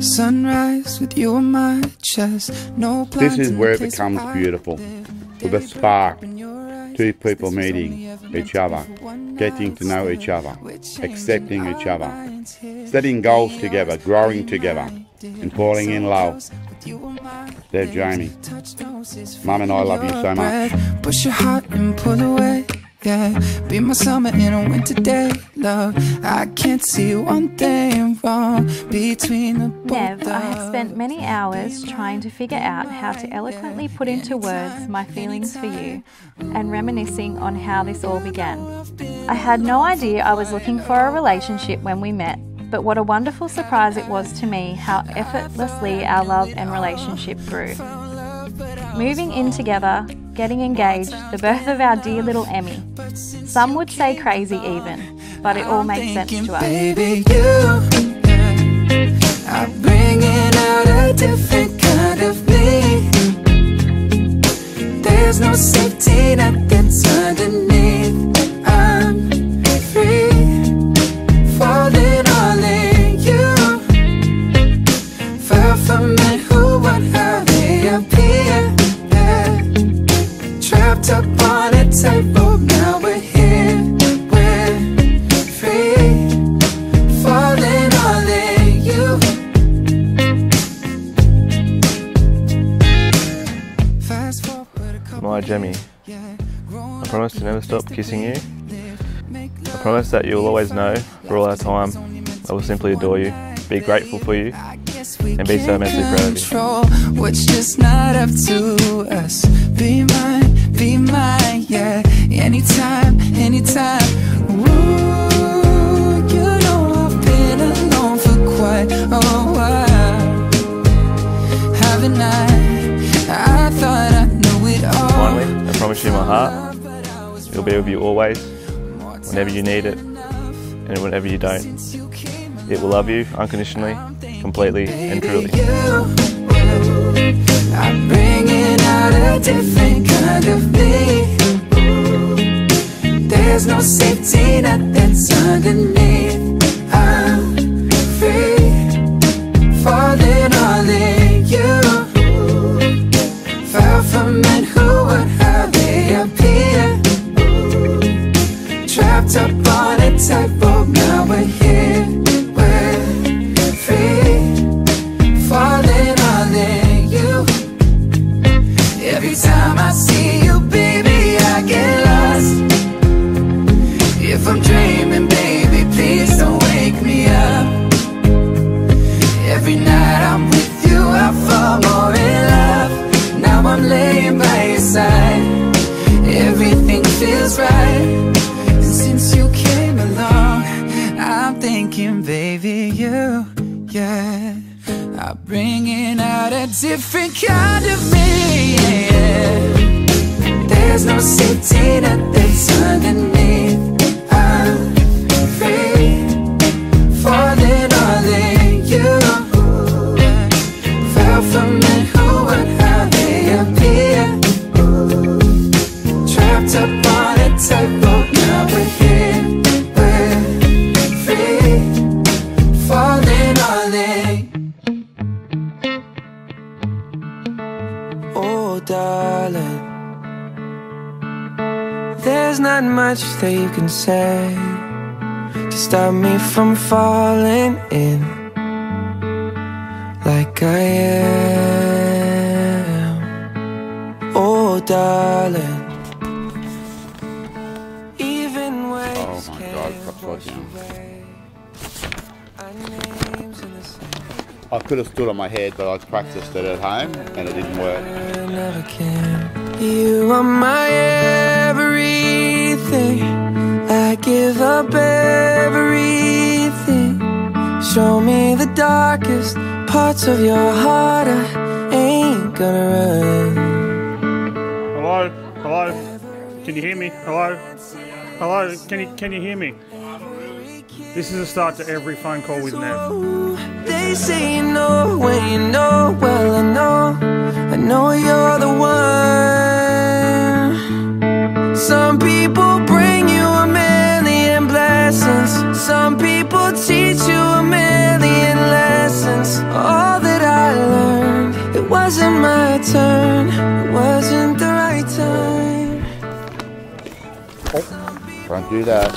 Sunrise with you on my chest. No This is where it becomes beautiful, with a spark, two people meeting each other, getting to know each other, accepting each other, setting goals together, growing together, and falling in love. There's Jamie. Mum and I love you so much. Push your heart and pull away. Yeah, be my summer in a winter day, love. I can't see one thing wrong between the both of us. Nev, I have spent many hours trying to figure out how to eloquently put into words my feelings for you and reminiscing on how this all began. I had no idea I was looking for a relationship when we met, but what a wonderful surprise it was to me how effortlessly our love and relationship grew. Moving in together, getting engaged, the birth of our dear little Emmy. Some would say crazy even, but it all makes sense to us. Baby, you are bringing out a different kind of me. There's no safety net that's underneath. I'm free, falling all in you. Far from men who would how they appear. Trapped up on a tightrope, now we're here, we're free, falling all in you. Fast forward a couple. My Jamie, I promise to never stop kissing you. I promise that you'll always know, for all our time, I will simply adore you, be grateful for you, and be so immensely proud of you. What's just not up to us. Be mine, yeah. Anytime, anytime. Ooh, you know I've been alone for quite a while. Haven't I thought I knew it all. Finally, I promise you my heart. It'll be with you always, whenever you need it, and whenever you don't. It will love you unconditionally, completely and truly. I'm bringing out a different kind of me. There's no safety net that's underneath. I'm free, falling all in you. Far from men who would how they appear. Trapped up on a tightrope, now we're here. Falling all in you. Every time I see you, baby, I get lost. If I'm dreaming, baby, please don't wake me up. Every night I'm with you, I fall more in love. Now I'm laying by your side. Everything feels right. And since you came along, I'm thinking, baby, you, yeah, I'm bringing out a different kind of me, yeah. There's no safety net that's underneath. I'm free, falling all in you. Fell from men who would how they appear. Trapped up on a tightrope, now we're here. We're free, falling all in. Oh, darling, there's not much that you can say to stop me from falling in like I am. Oh, darling, even waves Oh my God, it's upside down. I could have stood on my head, but I practiced it at home and it didn't work. You are my everything. I give up everything. Show me the darkest parts of your heart. I ain't gonna run. Hello? Hello? Can you hear me? Hello? Hello? Can you hear me? This is a start to every phone call with Nev. They say you know when you know. Well, I know you're the one. Some people bring you a million blessings. Some people teach you a million lessons. Oh, turn, it wasn't the right time. Don't do that.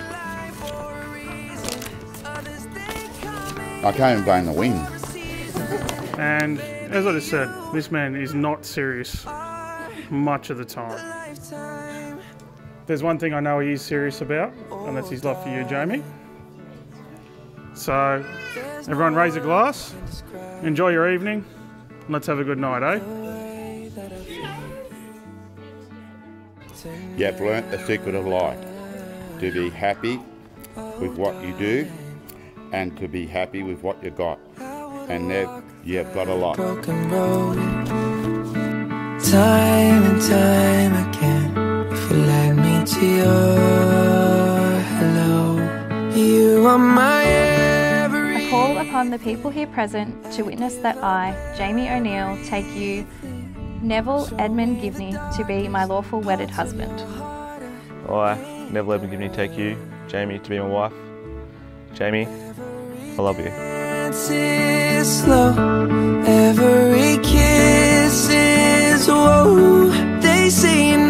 I can't even blame the wind. And as I just said, this man is not serious much of the time. There's one thing I know he is serious about, and that's his love for you, Jamie. So, everyone raise a glass, enjoy your evening, and let's have a good night, eh? You've learnt the secret of life. To be happy with what you do and to be happy with what you got. And there you've got a lot. Broken road, time and time again, if you led me to your hello, you are my every. I call upon the people here present to witness that I, Jamie O'Neill, take you, Neville Edmund Givney, to be my lawful wedded husband. I, Neville Edmund Givney, take you, Jamie, to be my wife. Jamie, I love you. Is slow, every kiss is whoa. They say